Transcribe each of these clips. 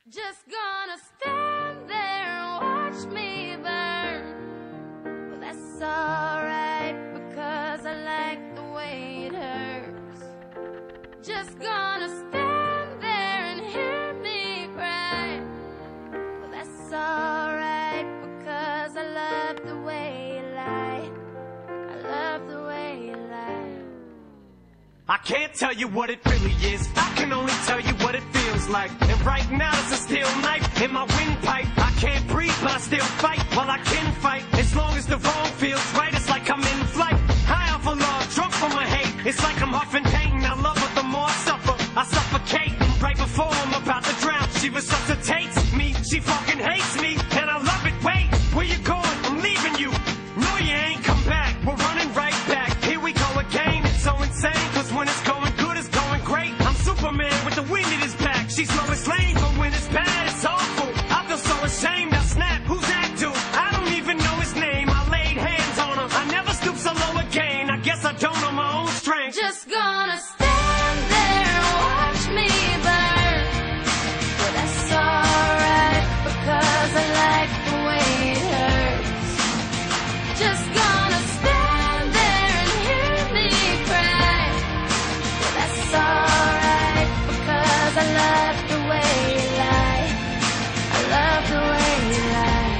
Just gonna stand there and watch me burn. Well, that's alright, because I like the way it hurts. Just gonna stand there and hear me cry. Well, that's alright, because I love the way you lie. I love the way you lie. I can't tell you what it really is, I can only tell you what it feels like. And right now there's a steel knife in my windpipe. I can't breathe but I still fight, while I can fight. As long as the wrong feels right, it's like I'm in flight. High off of love, drunk from my hate. It's like I'm huffing pain, I love her the more I suffer. I suffocate, right before I'm about to drown. She resuscitates me, she fucking hates me, and I love it. Wait, where you going? I'm leaving you. No, you ain't come back, we're running right back. Here we go again, it's so insane, cause when it's going good, it's going great. I'm Superman with the wind in his back. She's Lois Lane, but when it's bad, it's awful. I feel so ashamed, I snap, who's that dude? I don't even know his name, I laid hands on him. I never stoop so low again, I guess I don't know my own strength. Just gonna stand there and watch me burn. Well, that's alright, because I like the way it hurts. Just gonna stand there and hear me cry. Well, that's alright, because I love the way you lie. I love the way you lie.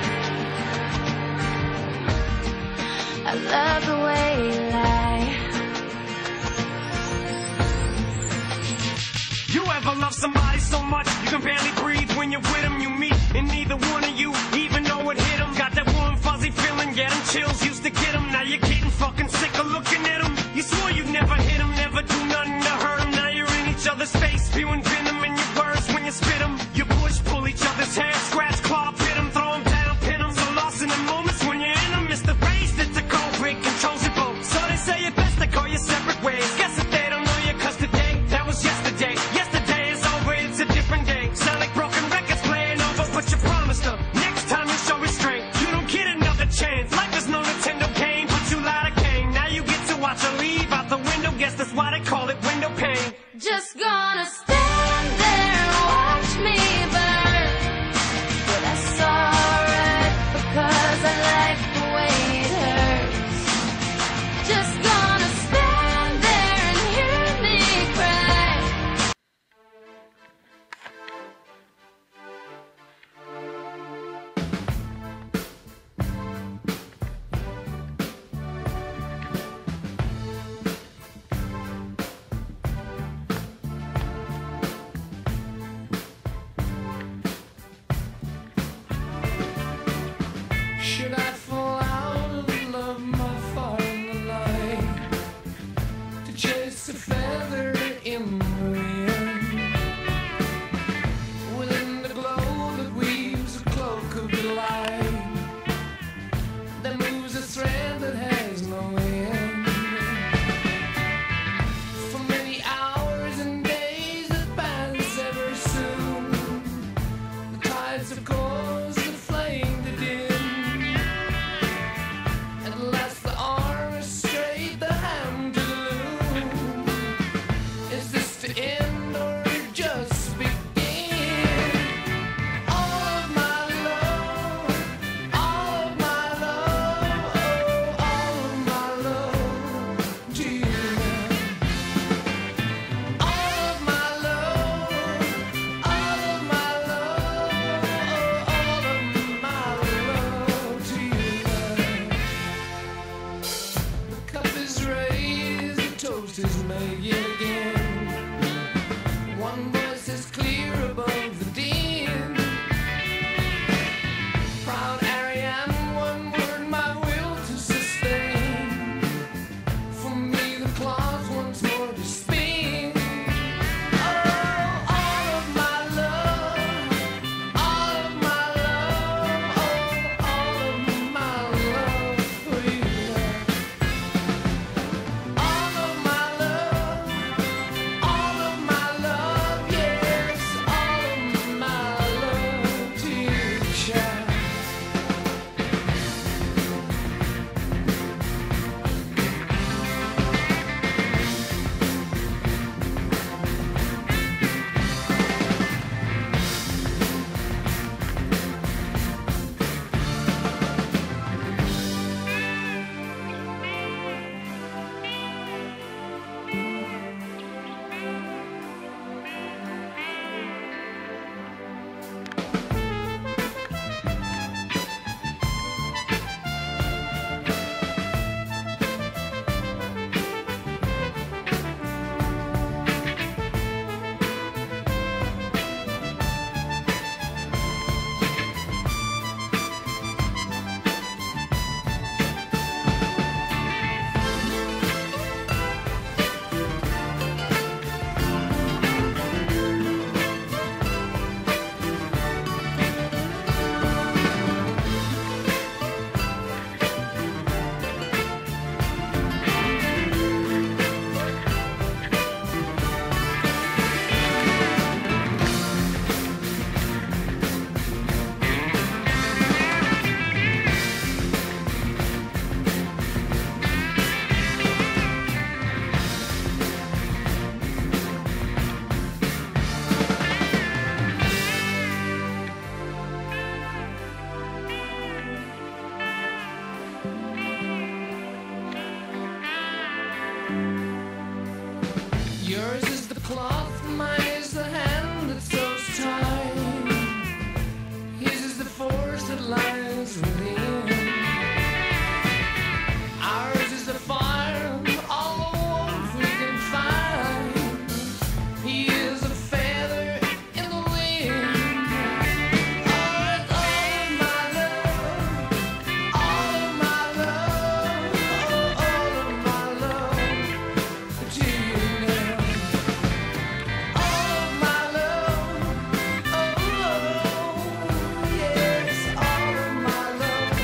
I love the way you lie. You ever love somebody so much you can barely breathe when you're with them? You meet and neither one of you even know it hit them. Got that warm fuzzy feeling, get them chills, used to get them. Now you're getting fucking sick of looking at them. You swore you'd never hit them, never do nothing to hurt them. Now you're in each other's face, spewing venom in your words when you spit them. You push, pull each other's hair, scratch, claw, pit them, throw them down, pin them. So lost in the moments when you're in them, it's the race that's a cold break, controls your boat. So they say it best to go your separate ways. Guess that they don't know you, cause today, that was yesterday. Yesterday is over, it's a different day. Sound like broken records playing curse that lies within. Ours is the fire, all the warmth we can find. He is a feather in the wind. Oh, it's all of my love, all of my love, oh, all of my love to you now. All of my love, oh, yes, all of my love.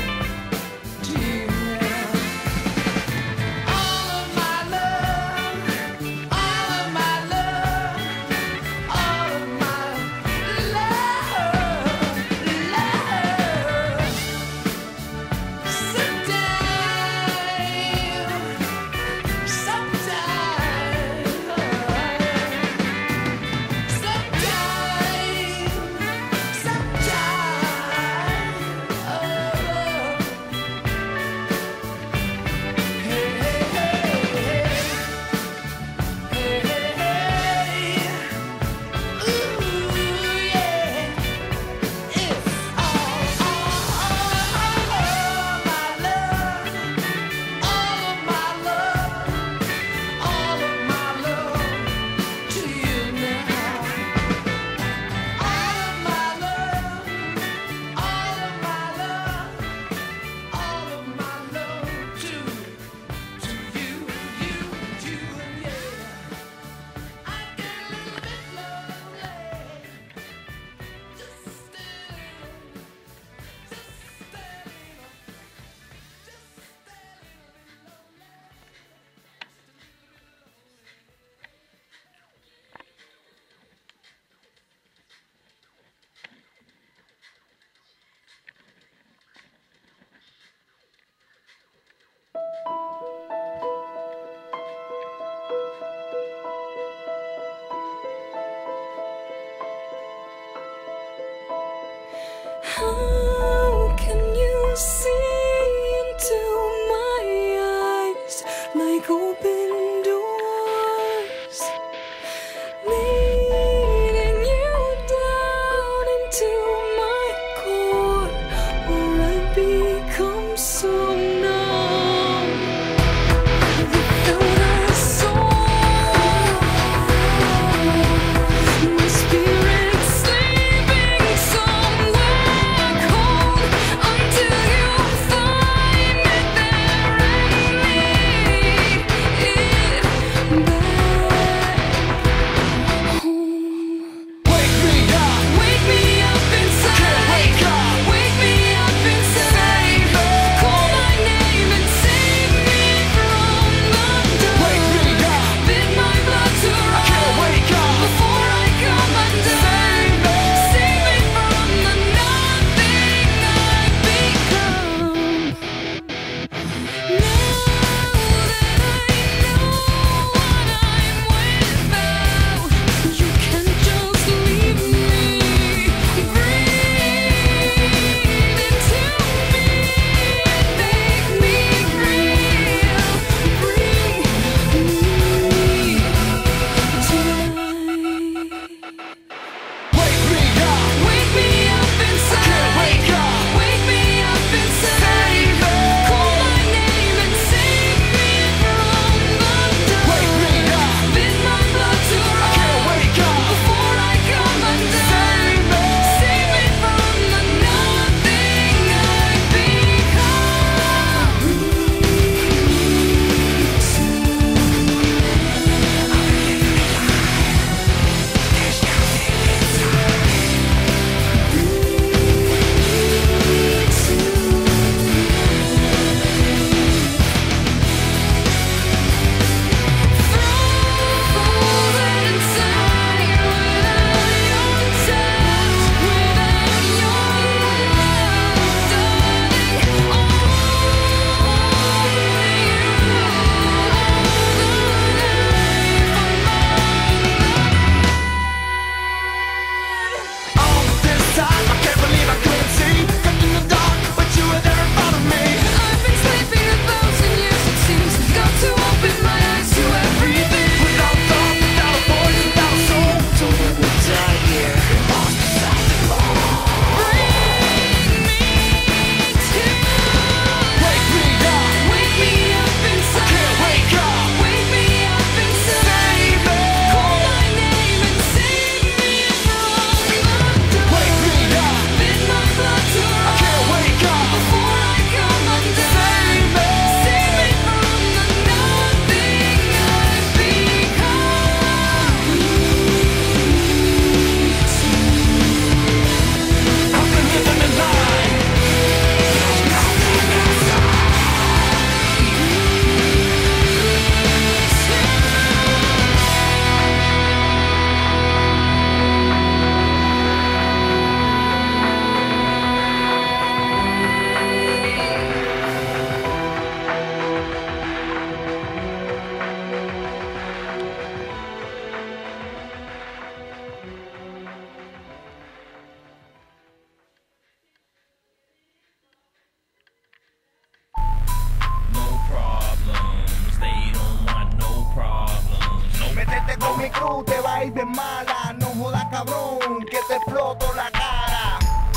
Métete con mi crew, te va a ir bien mala. No jodas cabrón, que te exploto la cara.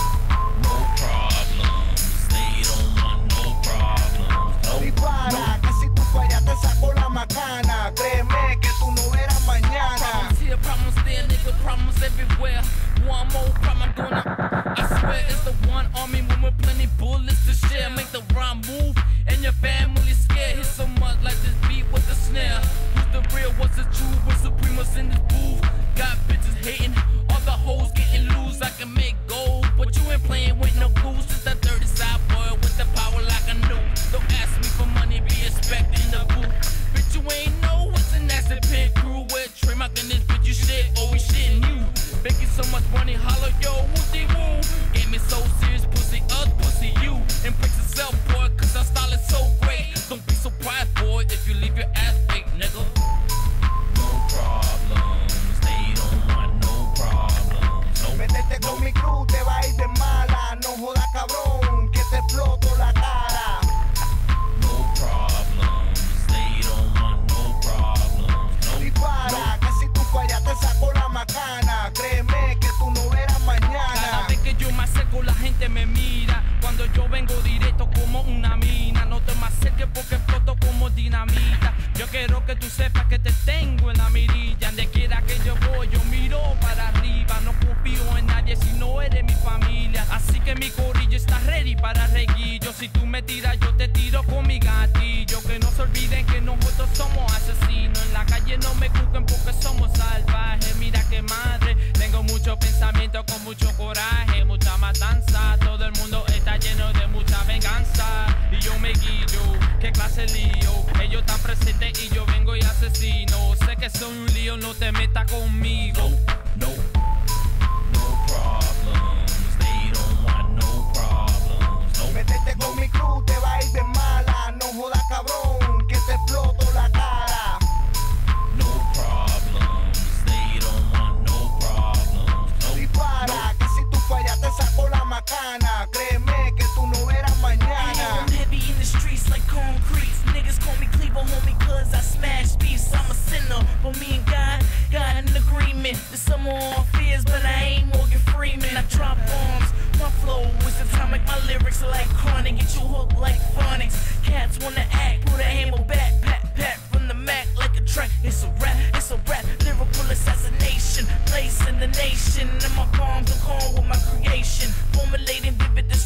No problems, they don't want no problems. No. Dispara, que si tú fallas te saco la macana. Créeme que tú no verás mañana. Problems here, problems there, nigga, problems everywhere. One more problem I'm gonna, I swear it's the one army when we're plenty bullets to share. Make the rhyme move and your family scared. Hit so much like this beat with the snare. Who's the real, what's the true, what's supremos in this booth? Got bitches hating, all the hoes getting loose. I can make gold, but you ain't playing with no goose. It's that dirty side boy with the power like a nuke. Don't ask me for money, be expecting the booth. Bitch, you ain't know what's an acid pit crew with trademark in this bitch, you shit, oh we shitting you. Making so much money, holla yo, woo-dee-woo. Game is so serious, pussy us, pussy you. Embrace yourself, boy, cause our style is so great. Don't be so proud, boy, if you leave your ass fake, nigga. No problems, they don't want no problems. No. Métete con mi crew, te va a ir de mala. No jodas cabrón, que te exploto la cara. No problems, they don't want no problems. No. Dispara, que si tú fallas te saco la macana. Créeme que tú no verás Cada mañana. vez que yo me acerco la gente me mira. Cuando yo vengo directo como una mina. No te me acerques porque exploto como dinamita. Yo quiero que tú sepas que te tengo en la mirilla. Donde quiera que yo voy yo miro para arriba. No confío en nadie si no eres mi familia. Así que mi corillo está ready para reguillo. Si tú me tiras yo te tiro con mi gatillo. Que no se olviden que nosotros somos asesinos. En la calle no me juzguen porque somos salvajes. Mira que madre, tengo mucho pensamiento con mucho coraje, mucha matanza. Todo el mundo está lleno de mucha venganza. Y yo me guillo, qué clase lío. Ellos están presentes y yo vengo y asesino. Sé que soy un lío, no te metas conmigo. No, no problems, they don't want no problems. No. Métete con mi crew, te va a ir de mala. No jodas cabrón, que te exploto la cara. No problems, they don't want no problems. No. Dispara, que si tú fallas te saco la macana. Créeme que tú no verás mañana. I'm heavy in the streets like concrete. Niggas call me Cleaver, homie, cause I smash beats. I'm a sinner, but me and God got an agreement. The summer all fears, but I ain't Morgan Freeman. I drop bombs, my flow is atomic. My lyrics are like chronic, get you hooked like phonics. Cats wanna act, put a hammer back, pat, pat from the Mac like a track. It's a rap, lyrical assassination. Place in the nation, and my palms are calm with my creation. Formulating vivid